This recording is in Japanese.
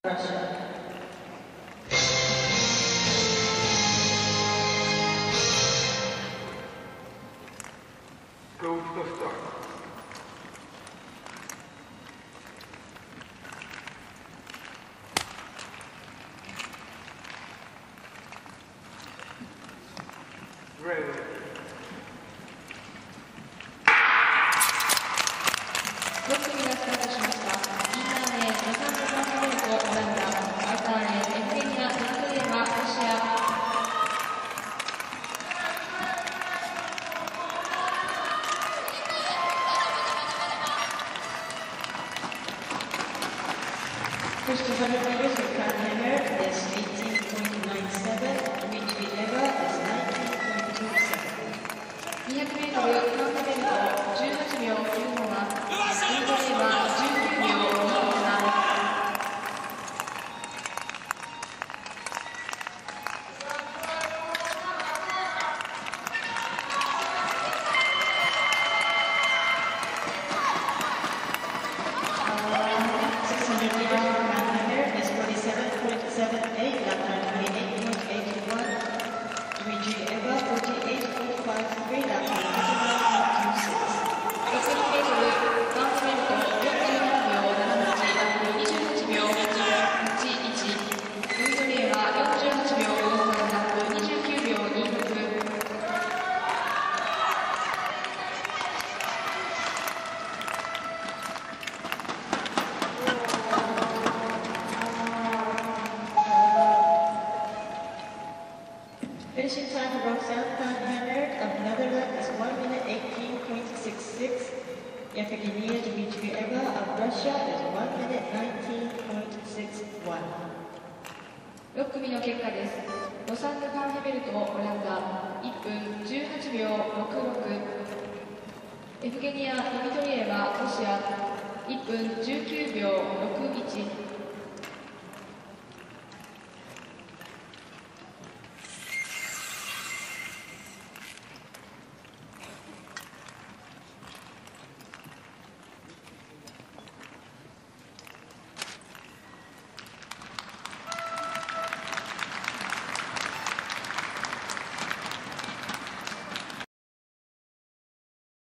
Go to start. Ready. 6組がスタートしました。インターネロサンゼルスベルトオランダ、アウターレエフゲニア・ディミトリエワ、ロシア。First to 100 meters, Roxanne van Hemert is 18.97, Dmitrieva is 19.27. 200メートル、カウントベルト18秒95は、ディミトリエワ19秒27。Finishing time for Roxanne van Hemert of Netherlands is 1 minute 18.66. Yevgenia Dmitrieva of Russia is 1 minute 19.61. 6組の結果です。ロサンゼ・ファン・ヘメルト、オランダ、1分18秒66。エフゲニア・ディミトリエワ、ロシア、1分19秒61。